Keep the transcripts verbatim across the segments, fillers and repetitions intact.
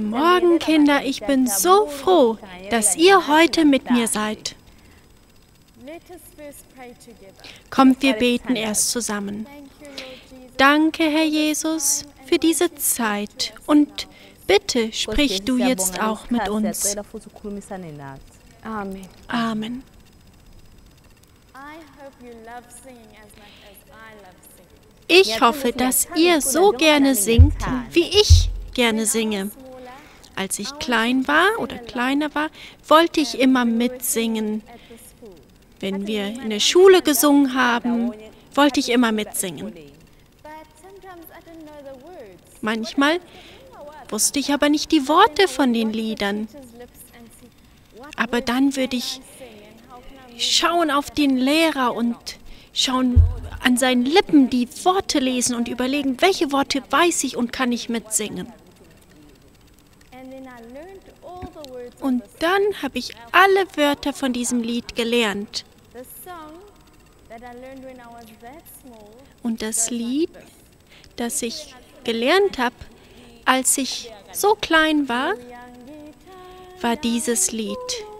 Guten Morgen, Kinder. Ich bin so froh, dass ihr heute mit mir seid. Kommt, wir beten erst zusammen. Danke, Herr Jesus, für diese Zeit und bitte sprich du jetzt auch mit uns. Amen. Amen. Ich hoffe, dass ihr so gerne singt, wie ich gerne singe. Als ich klein war oder kleiner war, wollte ich immer mitsingen. Wenn wir in der Schule gesungen haben, wollte ich immer mitsingen. Manchmal wusste ich aber nicht die Worte von den Liedern. Aber dann würde ich schauen auf den Lehrer und schauen an seinen Lippen die Worte lesen und überlegen, welche Worte weiß ich und kann ich mitsingen. Und dann habe ich alle Wörter von diesem Lied gelernt. Und das Lied, das ich gelernt habe, als ich so klein war, war dieses Lied.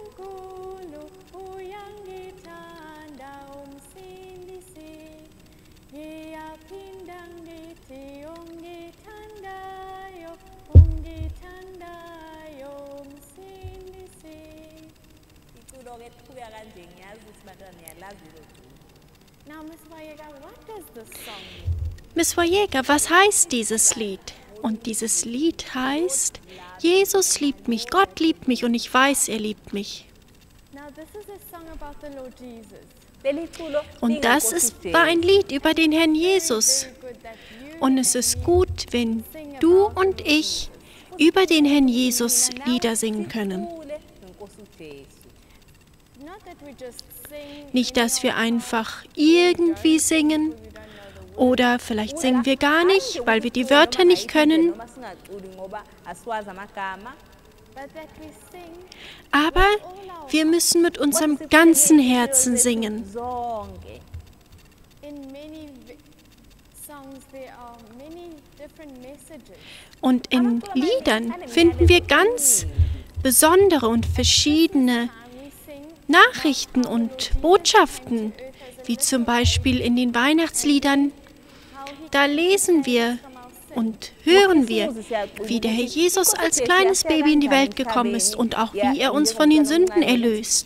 Miss Wajega, was heißt dieses Lied? Und dieses Lied heißt, Jesus liebt mich, Gott liebt mich und ich weiß, er liebt mich. Und das ist, war ein Lied über den Herrn Jesus. Und es ist gut, wenn du und ich über den Herrn Jesus Lieder singen können. Nicht, dass wir einfach irgendwie singen oder vielleicht singen wir gar nicht, weil wir die Wörter nicht können. Aber wir müssen mit unserem ganzen Herzen singen. Und in Liedern finden wir ganz besondere und verschiedene Nachrichten und Botschaften, wie zum Beispiel in den Weihnachtsliedern. Da lesen wir und hören wir, wie der Herr Jesus als kleines Baby in die Welt gekommen ist und auch wie er uns von den Sünden erlöst.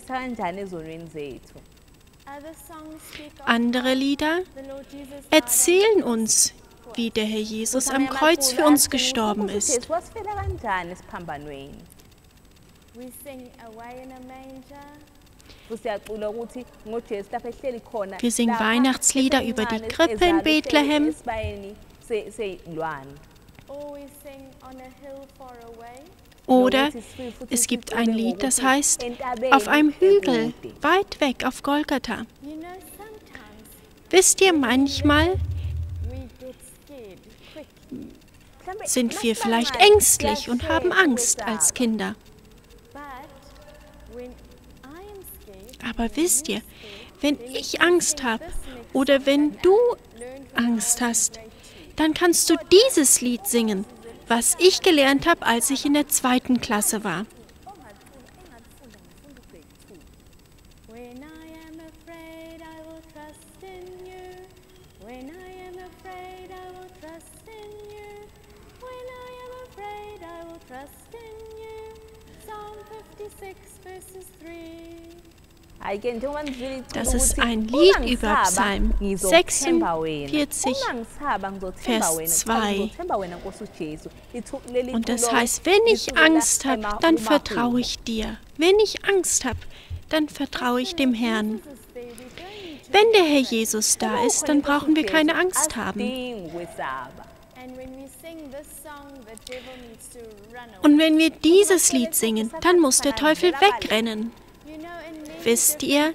Andere Lieder erzählen uns, wie der Herr Jesus am Kreuz für uns gestorben ist. Wir singen Weihnachtslieder über die Krippe in Bethlehem. Oder es gibt ein Lied, das heißt, auf einem Hügel, weit weg auf Golgatha. Wisst ihr, manchmal sind wir vielleicht ängstlich und haben Angst als Kinder. Aber wisst ihr, wenn ich Angst habe oder wenn du Angst hast, dann kannst du dieses Lied singen, was ich gelernt habe, als ich in der zweiten Klasse war. Das ist ein Lied über Psalm sechsundvierzig, Vers zwei. Und das heißt, wenn ich Angst habe, dann vertraue ich dir. Wenn ich Angst habe, dann vertraue ich dem Herrn. Wenn der Herr Jesus da ist, dann brauchen wir keine Angst haben. Und wenn wir dieses Lied singen, dann muss der Teufel wegrennen. Wisst ihr,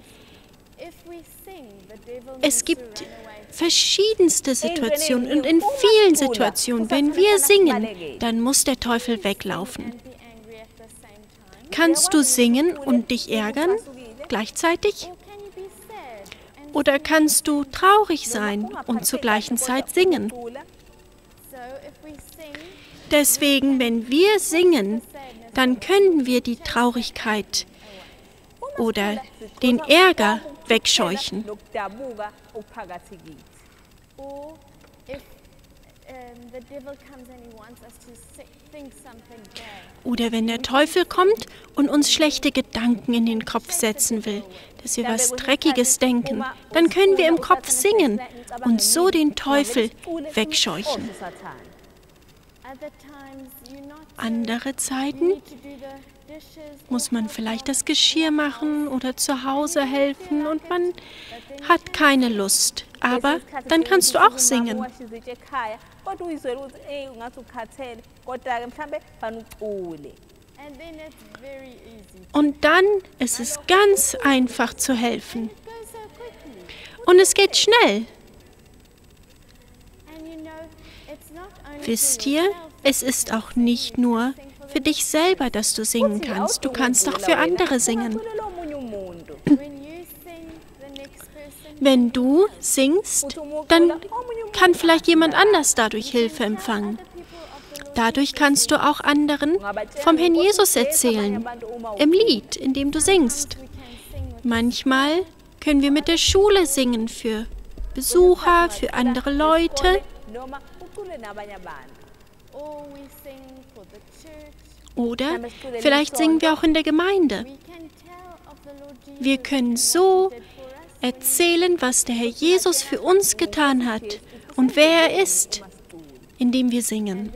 es gibt verschiedenste Situationen und in vielen Situationen, wenn wir singen, dann muss der Teufel weglaufen. Kannst du singen und dich ärgern gleichzeitig? Oder kannst du traurig sein und zur gleichen Zeit singen? Deswegen, wenn wir singen, dann können wir die Traurigkeit oder den Ärger wegscheuchen. Oder wenn der Teufel kommt und uns schlechte Gedanken in den Kopf setzen will, dass wir was Dreckiges denken, dann können wir im Kopf singen und so den Teufel wegscheuchen. Andere Zeiten muss man vielleicht das Geschirr machen oder zu Hause helfen und man hat keine Lust. Aber dann kannst du auch singen. Und dann ist es ganz einfach zu helfen. Und es geht schnell. Wisst ihr, es ist auch nicht nur für dich selber, dass du singen kannst. Du kannst auch für andere singen. Wenn du singst, dann kann vielleicht jemand anders dadurch Hilfe empfangen. Dadurch kannst du auch anderen vom Herrn Jesus erzählen, im Lied, in dem du singst. Manchmal können wir mit der Schule singen für Besucher, für andere Leute. Oder vielleicht singen wir auch in der Gemeinde. Wir können so erzählen, was der Herr Jesus für uns getan hat und wer er ist, indem wir singen.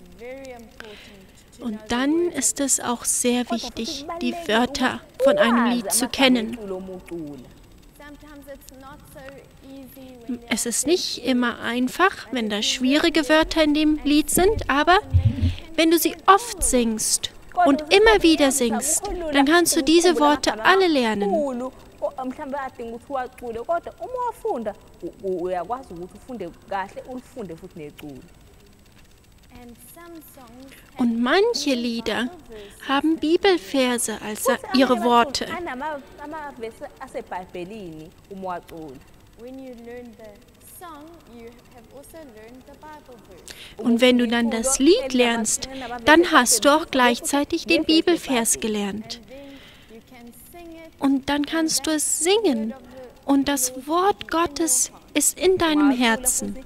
Und dann ist es auch sehr wichtig, die Wörter von einem Lied zu kennen. Es ist nicht immer einfach, wenn da schwierige Wörter in dem Lied sind, aber wenn du sie oft singst und immer wieder singst, dann kannst du diese Worte alle lernen. Und manche Lieder haben Bibelverse als ihre Worte. Und wenn du dann das Lied lernst, dann hast du auch gleichzeitig den Bibelvers gelernt. Und dann kannst du es singen. Und das Wort Gottes ist in deinem Herzen.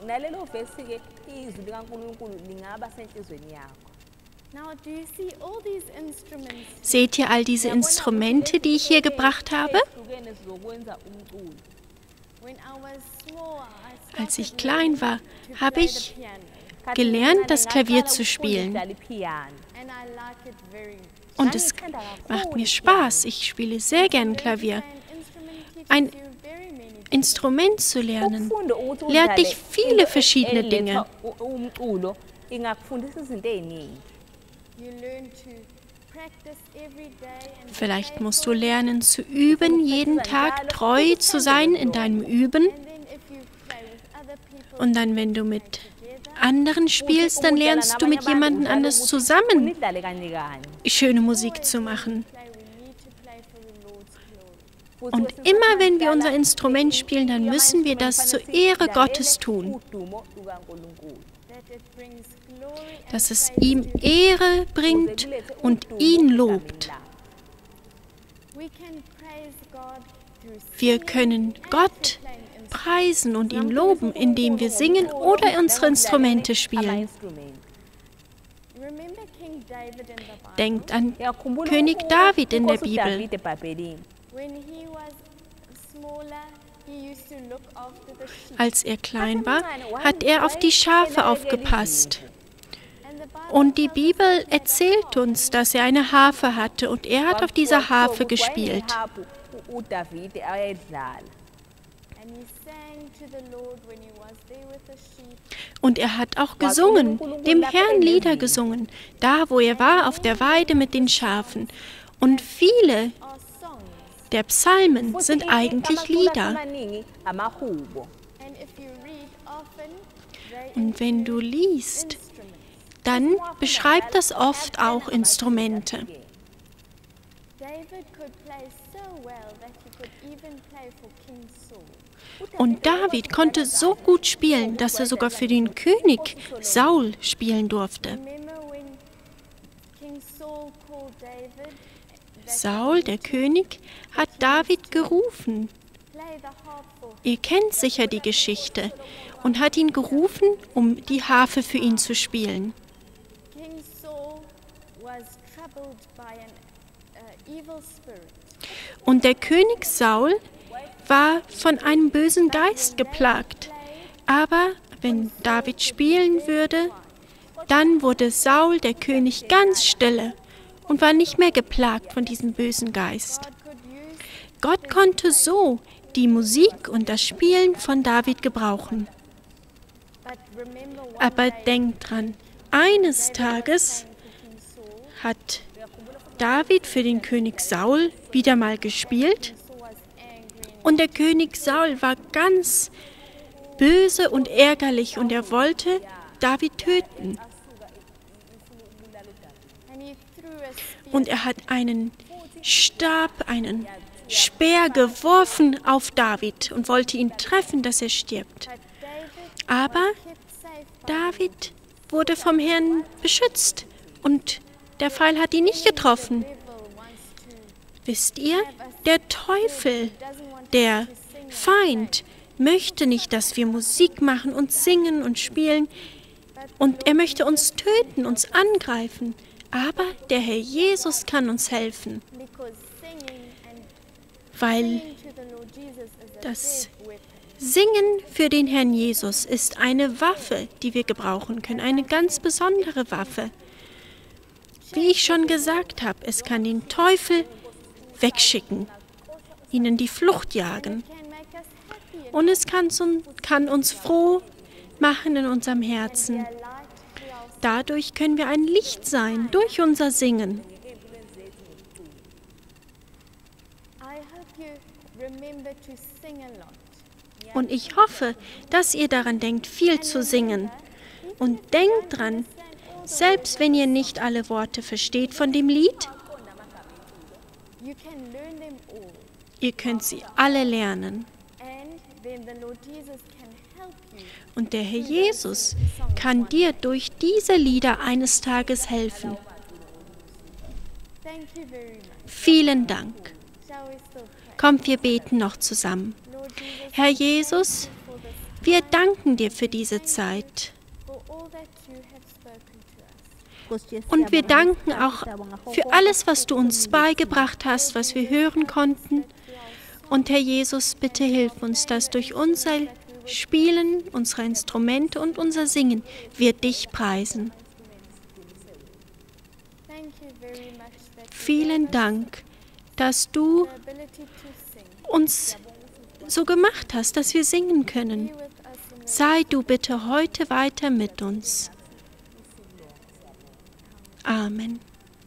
Seht ihr all diese Instrumente, die ich hier gebracht habe? Als ich klein war, habe ich gelernt, das Klavier zu spielen. Und es macht mir Spaß. Ich spiele sehr gern Klavier. Ein Instrument zu lernen lehrt dich viele verschiedene Dinge. Vielleicht musst du lernen zu üben, jeden Tag treu zu sein in deinem Üben. Und dann, wenn du mit anderen spielst, dann lernst du mit jemandem anders zusammen schöne Musik zu machen. Und immer wenn wir unser Instrument spielen, dann müssen wir das zur Ehre Gottes tun. Dass es ihm Ehre bringt und ihn lobt. Wir können Gott preisen und ihn loben, indem wir singen oder unsere Instrumente spielen. Denkt an König David in der Bibel. Als er klein war, hat er auf die Schafe aufgepasst. Und die Bibel erzählt uns, dass er eine Harfe hatte und er hat auf dieser Harfe gespielt. Und er hat auch gesungen, dem Herrn Lieder gesungen, da wo er war, auf der Weide mit den Schafen. Und viele der Psalmen sind eigentlich Lieder. Und wenn du liest, dann beschreibt das oft auch Instrumente. Und David konnte so gut spielen, dass er sogar für den König Saul spielen durfte. Saul, der König, hat David gerufen. Ihr kennt sicher die Geschichte, und hat ihn gerufen, um die Harfe für ihn zu spielen. Und der König Saul war von einem bösen Geist geplagt. Aber wenn David spielen würde, dann wurde Saul, der König, ganz stille und war nicht mehr geplagt von diesem bösen Geist. Gott konnte so die Musik und das Spielen von David gebrauchen. Aber denkt dran, eines Tages hat David für den König Saul wieder mal gespielt und der König Saul war ganz böse und ärgerlich und er wollte David töten. Und er hat einen Stab, einen Speer geworfen auf David und wollte ihn treffen, dass er stirbt. Aber David wurde vom Herrn beschützt und der Pfeil hat ihn nicht getroffen. Wisst ihr, der Teufel, der Feind, möchte nicht, dass wir Musik machen und singen und spielen. Und er möchte uns töten, uns angreifen. Aber der Herr Jesus kann uns helfen, weil das Singen für den Herrn Jesus ist eine Waffe, die wir gebrauchen können, eine ganz besondere Waffe. Wie ich schon gesagt habe, es kann den Teufel wegschicken, ihn in die Flucht jagen. Und es kann, kann uns froh machen in unserem Herzen. Dadurch können wir ein Licht sein, durch unser Singen. Und ich hoffe, dass ihr daran denkt, viel zu singen. Und denkt dran, selbst wenn ihr nicht alle Worte versteht von dem Lied, ihr könnt sie alle lernen. Und der Herr Jesus kann dir durch diese Lieder eines Tages helfen. Vielen Dank. Kommt, wir beten noch zusammen. Herr Jesus, wir danken dir für diese Zeit. Und wir danken auch für alles, was du uns beigebracht hast, was wir hören konnten. Und Herr Jesus, bitte hilf uns, dass durch unser Spielen, unsere Instrumente und unser Singen wir dich preisen. Vielen Dank, dass du uns so gemacht hast, dass wir singen können. Sei du bitte heute weiter mit uns. Amen.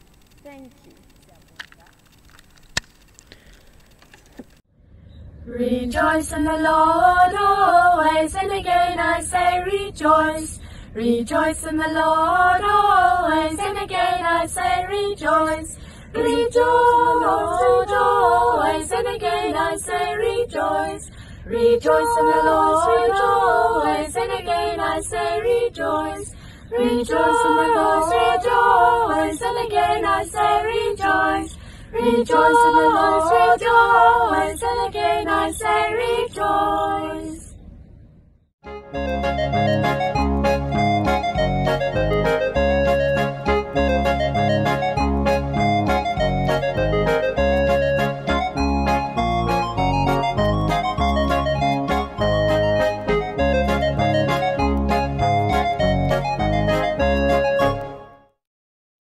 Rejoice in the Lord always, and again I say rejoice. Rejoice in the Lord always, and again I say rejoice. Rejoice, always, and again I say rejoice. Rejoice in the Lord always, and again I say rejoice. Rejoice in the Lord always, and again I say rejoice. Rejoice in the Lord always, and again I say rejoice.